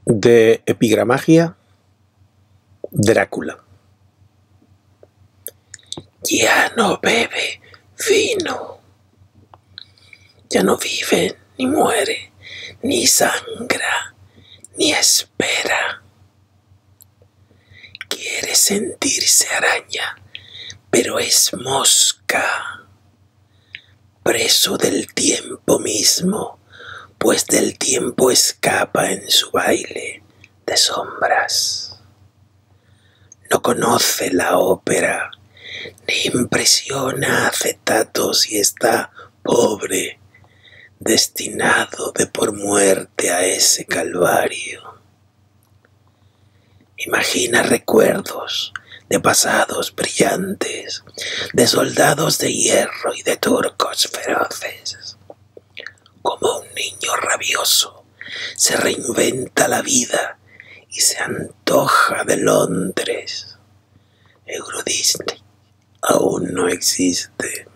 De Epigramagia, Drácula. Ya no bebe vino, ya no vive, ni muere, ni sangra, ni espera. Quiere sentirse araña, pero es mosca, preso del tiempo mismo, pues del tiempo escapa en su baile de sombras. No conoce la ópera, ni impresiona acetatos y está pobre, destinado de por muerte a ese calvario. Imagina recuerdos de pasados brillantes, de soldados de hierro y de turcos feroces. Como un niño rabioso, se reinventa la vida y se antoja de Londres. Euro Disney aún no existe.